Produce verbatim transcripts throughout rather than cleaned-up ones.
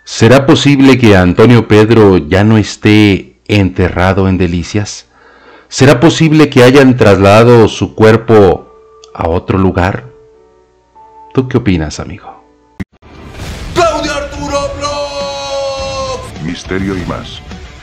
¿Será posible que Antonio Pedro ya no esté enterrado en Delicias? ¿Será posible que hayan trasladado su cuerpo a otro lugar? ¿Tú qué opinas, amigo? ¡Claudio Arturo Blog! Misterio y más.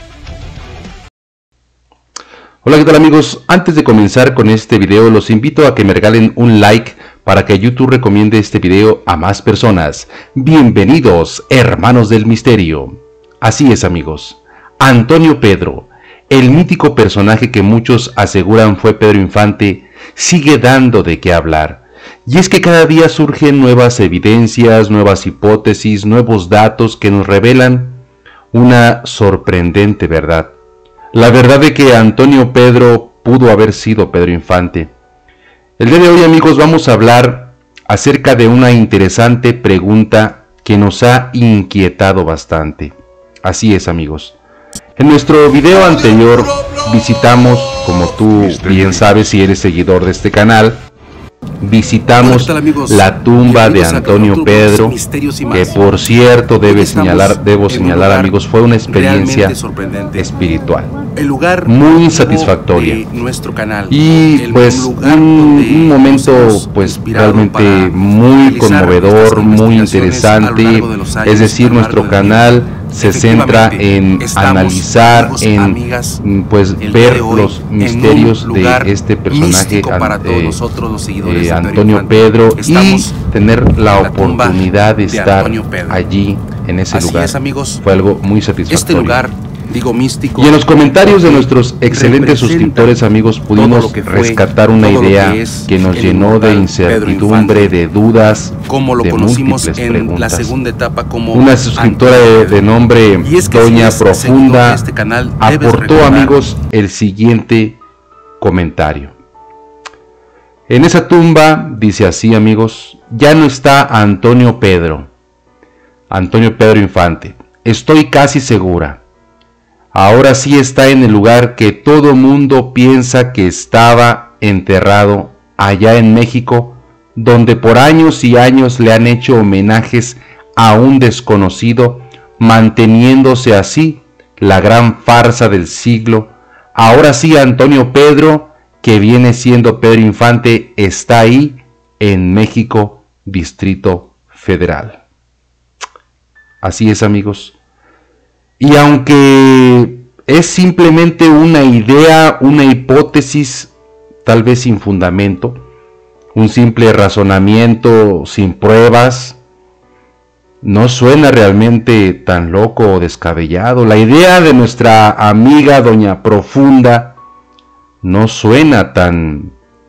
Hola, ¿qué tal, amigos? Antes de comenzar con este video, los invito a que me regalen un like para que YouTube recomiende este video a más personas. Bienvenidos, hermanos del misterio. Así es, amigos. Antonio Pedro, el mítico personaje que muchos aseguran fue Pedro Infante, sigue dando de qué hablar. Y es que cada día surgen nuevas evidencias, nuevas hipótesis, nuevos datos que nos revelan una sorprendente verdad. La verdad de que Antonio Pedro pudo haber sido Pedro Infante. El día de hoy, amigos, vamos a hablar acerca de una interesante pregunta que nos ha inquietado bastante. Así es, amigos. En nuestro video anterior visitamos, como tú bien sabes si eres seguidor de este canal, visitamos la tumba de Antonio Pedro, que por cierto debe señalar, debo señalar, amigos, fue una experiencia espiritual muy satisfactoria y pues un, un momento pues realmente muy conmovedor, muy interesante. Es decir, nuestro canal se centra en analizar, en pues ver los misterios de este personaje, eh, eh, Antonio Pedro, y tener la oportunidad de estar allí en ese lugar. Fue algo muy satisfactorio. Digo místico, y en los comentarios de nuestros excelentes suscriptores, amigos, pudimos rescatar una idea que nos llenó de incertidumbre, de dudas, como lo de conocimos múltiples en preguntas. la segunda etapa como una suscriptora de, de nombre es que Doña si Profunda este canal, aportó, amigos, el siguiente comentario. En esa tumba, dice así, amigos, ya no está Antonio Pedro, Antonio Pedro Infante, estoy casi segura. Ahora sí está en el lugar que todo mundo piensa que estaba enterrado, allá en México, donde por años y años le han hecho homenajes a un desconocido, manteniéndose así la gran farsa del siglo. Ahora sí, Antonio Pedro, que viene siendo Pedro Infante, está ahí en México, Distrito Federal. Así es, amigos. Y aunque es simplemente una idea, una hipótesis, tal vez sin fundamento, un simple razonamiento sin pruebas, no suena realmente tan loco o descabellado. La idea de nuestra amiga Doña Profunda no suena tan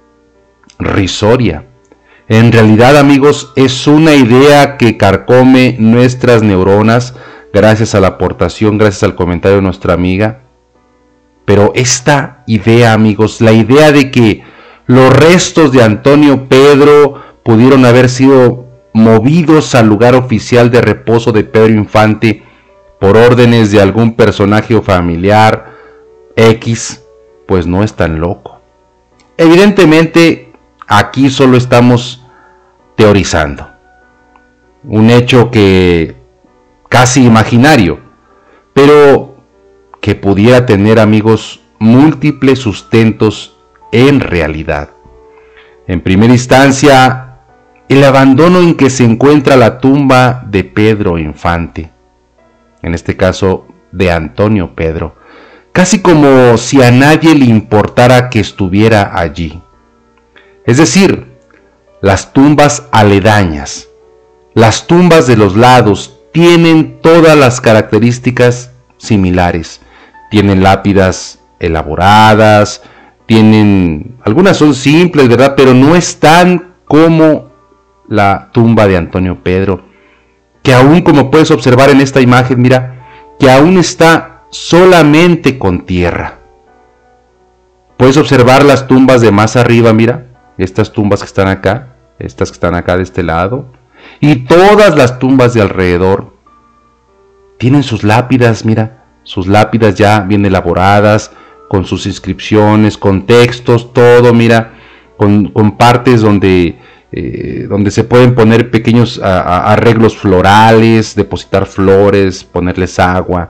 risoria. En realidad, amigos, es una idea que carcome nuestras neuronas, gracias a la aportación, gracias al comentario de nuestra amiga. Pero esta idea, amigos, la idea de que los restos de Antonio Pedro pudieron haber sido movidos al lugar oficial de reposo de Pedro Infante por órdenes de algún personaje o familiar X, pues no es tan loco. Evidentemente, aquí solo estamos teorizando. Un hecho que casi imaginario, pero que pudiera tener, amigos, múltiples sustentos en realidad. En primera instancia, el abandono en que se encuentra la tumba de Pedro Infante, en este caso de Antonio Pedro, casi como si a nadie le importara que estuviera allí. Es decir, las tumbas aledañas, las tumbas de los lados, tienen todas las características similares. Tienen lápidas elaboradas, tienen, algunas son simples, ¿verdad? Pero no están como la tumba de Antonio Pedro, que aún, como puedes observar en esta imagen, mira, que aún está solamente con tierra. Puedes observar las tumbas de más arriba, mira, estas tumbas que están acá, estas que están acá de este lado, y todas las tumbas de alrededor tienen sus lápidas, mira, sus lápidas ya bien elaboradas, con sus inscripciones, con textos, todo, mira, con, con partes donde eh, donde se pueden poner pequeños a, a, arreglos florales, depositar flores, ponerles agua.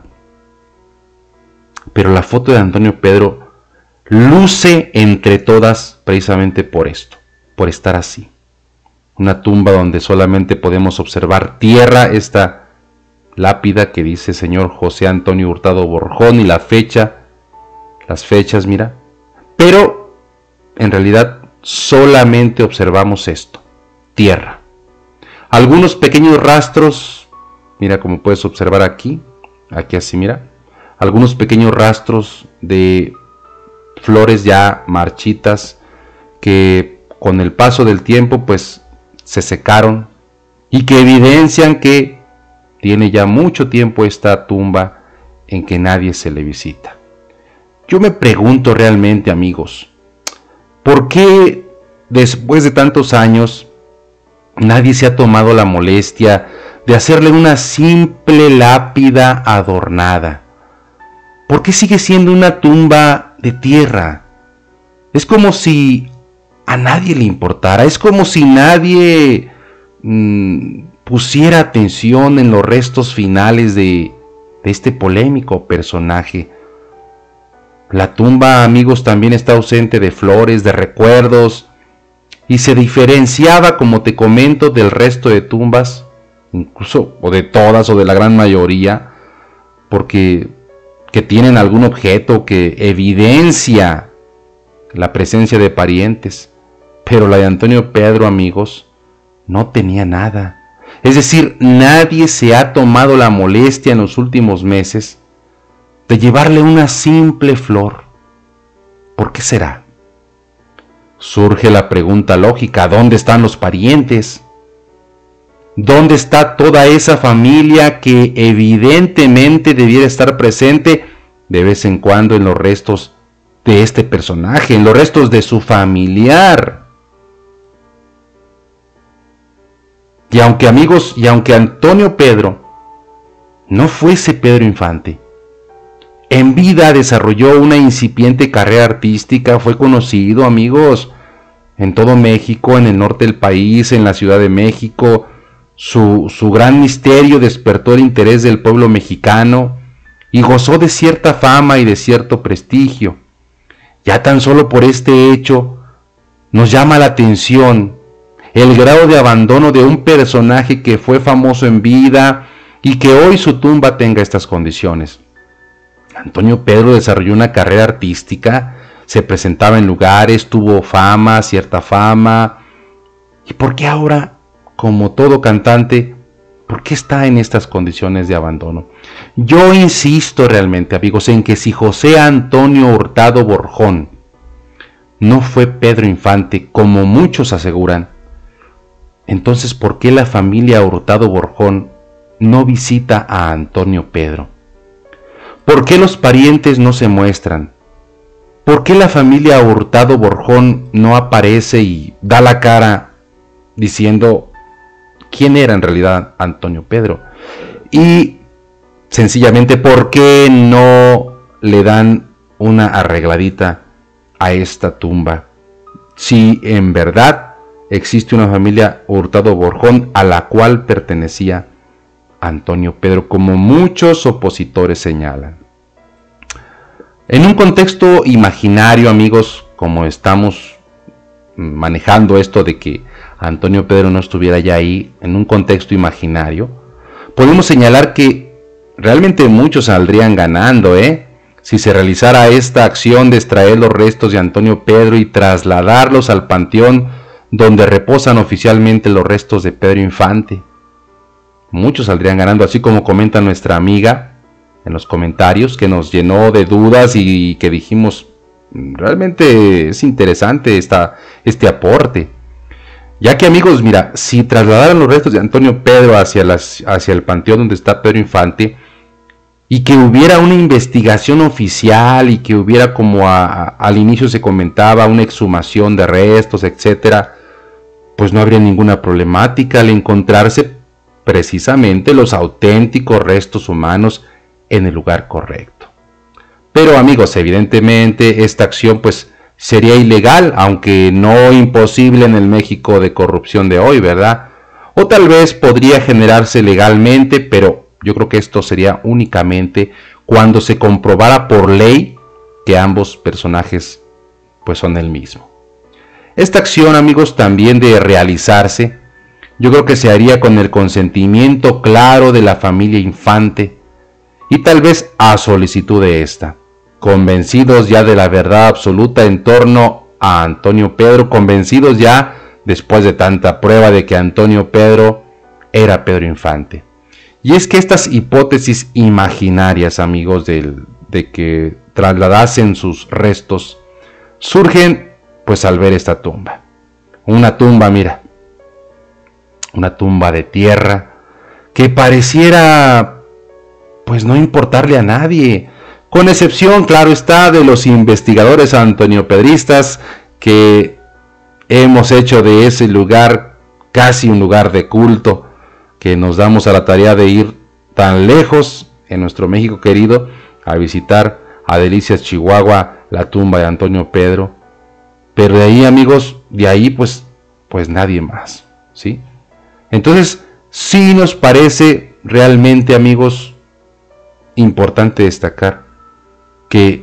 Pero la foto de Antonio Pedro luce entre todas precisamente por esto, por estar así. Una tumba donde solamente podemos observar tierra, esta lápida que dice señor José Antonio Hurtado Borjón y la fecha, las fechas, mira. Pero en realidad solamente observamos esto, tierra. Algunos pequeños rastros, mira como puedes observar aquí, aquí así mira, algunos pequeños rastros de flores ya marchitas que con el paso del tiempo pues se secaron y que evidencian que tiene ya mucho tiempo esta tumba en que nadie se le visita. Yo me pregunto realmente, amigos, ¿por qué después de tantos años nadie se ha tomado la molestia de hacerle una simple lápida adornada? ¿Por qué sigue siendo una tumba de tierra? Es como si a nadie le importara, es como si nadie mmm, pusiera atención en los restos finales de, de este polémico personaje. La tumba, amigos, también está ausente de flores, de recuerdos, y se diferenciaba, como te comento, del resto de tumbas, incluso, o de todas, o de la gran mayoría, porque que tienen algún objeto que evidencia la presencia de parientes. Pero la de Antonio Pedro, amigos, no tenía nada. Es decir, nadie se ha tomado la molestia en los últimos meses de llevarle una simple flor. ¿Por qué será? Surge la pregunta lógica, ¿dónde están los parientes? ¿Dónde está toda esa familia que evidentemente debiera estar presente de vez en cuando en los restos de este personaje, en los restos de su familiar? Y aunque, amigos, y aunque Antonio Pedro no fuese Pedro Infante, en vida desarrolló una incipiente carrera artística, fue conocido, amigos, en todo México, en el norte del país, en la Ciudad de México. Su, su gran misterio despertó el interés del pueblo mexicano y gozó de cierta fama y de cierto prestigio. Ya tan solo por este hecho nos llama la atención el grado de abandono de un personaje que fue famoso en vida y que hoy su tumba tenga estas condiciones. Antonio Pedro desarrolló una carrera artística, se presentaba en lugares, tuvo fama, cierta fama. ¿Y por qué ahora, como todo cantante, por qué está en estas condiciones de abandono? Yo insisto realmente, amigos, en que si José Antonio Hurtado Borjón no fue Pedro Infante, como muchos aseguran, entonces ¿por qué la familia Hurtado Borjón no visita a Antonio Pedro? ¿Por qué los parientes no se muestran? ¿Por qué la familia Hurtado Borjón no aparece y da la cara diciendo quién era en realidad Antonio Pedro? Y sencillamente, ¿por qué no le dan una arregladita a esta tumba? Si en verdad existe una familia Hurtado Borjón a la cual pertenecía Antonio Pedro, como muchos opositores señalan. En un contexto imaginario, amigos, como estamos manejando esto de que Antonio Pedro no estuviera ya ahí, en un contexto imaginario, podemos señalar que realmente muchos saldrían ganando, ¿eh? Si se realizara esta acción de extraer los restos de Antonio Pedro y trasladarlos al panteón donde reposan oficialmente los restos de Pedro Infante. Muchos saldrían ganando, así como comenta nuestra amiga en los comentarios, que nos llenó de dudas y que dijimos, realmente es interesante esta, este aporte. Ya que, amigos, mira, si trasladaran los restos de Antonio Pedro hacia, las, hacia el panteón donde está Pedro Infante, y que hubiera una investigación oficial, y que hubiera, como a, a, al inicio se comentaba, una exhumación de restos, etcétera, pues no habría ninguna problemática al encontrarse precisamente los auténticos restos humanos en el lugar correcto. Pero, amigos, evidentemente esta acción pues sería ilegal, aunque no imposible en el México de corrupción de hoy, ¿verdad? O tal vez podría generarse legalmente, pero yo creo que esto sería únicamente cuando se comprobara por ley que ambos personajes pues son el mismo. Esta acción, amigos, también de realizarse, yo creo que se haría con el consentimiento claro de la familia Infante y tal vez a solicitud de esta, convencidos ya de la verdad absoluta en torno a Antonio Pedro, convencidos ya después de tanta prueba de que Antonio Pedro era Pedro Infante. Y es que estas hipótesis imaginarias, amigos, del, de que trasladasen sus restos, surgen pues al ver esta tumba. Una tumba, mira, una tumba de tierra que pareciera pues no importarle a nadie, con excepción, claro está, de los investigadores antoniopedristas que hemos hecho de ese lugar casi un lugar de culto, que nos damos a la tarea de ir tan lejos en nuestro México querido a visitar a Delicias, Chihuahua, la tumba de Antonio Pedro. Pero de ahí, amigos, de ahí pues, pues nadie más, ¿sí? Entonces, sí nos parece realmente, amigos, importante destacar que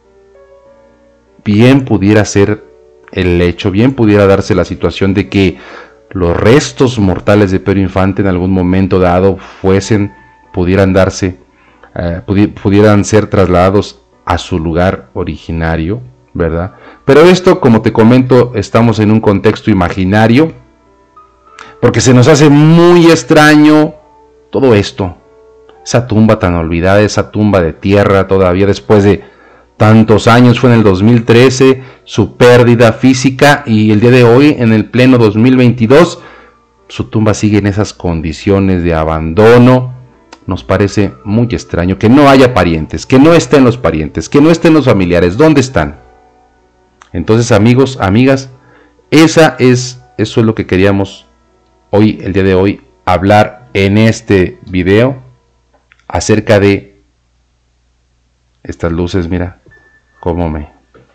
bien pudiera ser el hecho, bien pudiera darse la situación de que los restos mortales de Pedro Infante en algún momento dado fuesen, pudieran darse, eh, pudi pudieran ser trasladados a su lugar originario, ¿verdad? Pero esto, como te comento, estamos en un contexto imaginario, porque se nos hace muy extraño todo esto, esa tumba tan olvidada, esa tumba de tierra todavía después de tantos años, fue en el dos mil trece, su pérdida física, y el día de hoy, en el pleno dos mil veintidós, su tumba sigue en esas condiciones de abandono. Nos parece muy extraño que no haya parientes, que no estén los parientes, que no estén los familiares. ¿Dónde están? Entonces, amigos, amigas, esa es, eso es lo que queríamos hoy, el día de hoy, hablar en este video acerca de estas luces. Mira cómo me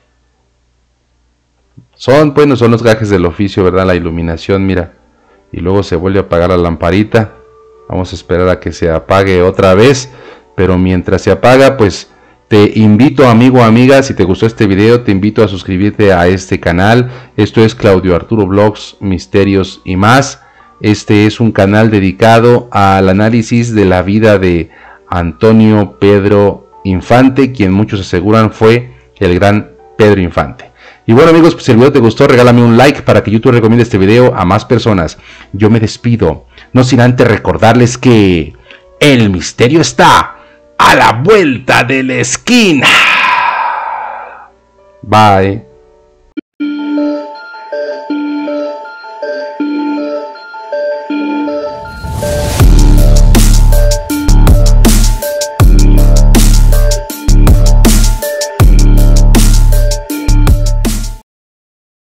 son, bueno, son los gajes del oficio, ¿verdad? La iluminación, mira, y luego se vuelve a apagar la lamparita. Vamos a esperar a que se apague otra vez, pero mientras se apaga, pues te invito, amigo o amiga, si te gustó este video, te invito a suscribirte a este canal. Esto es Claudio Arturo Vlogs, Misterios y más. Este es un canal dedicado al análisis de la vida de Antonio Pedro Infante, quien muchos aseguran fue el gran Pedro Infante. Y bueno, amigos, pues si el video te gustó, regálame un like para que YouTube recomiende este video a más personas. Yo me despido, no sin antes recordarles que el misterio está a la vuelta de la esquina. Bye.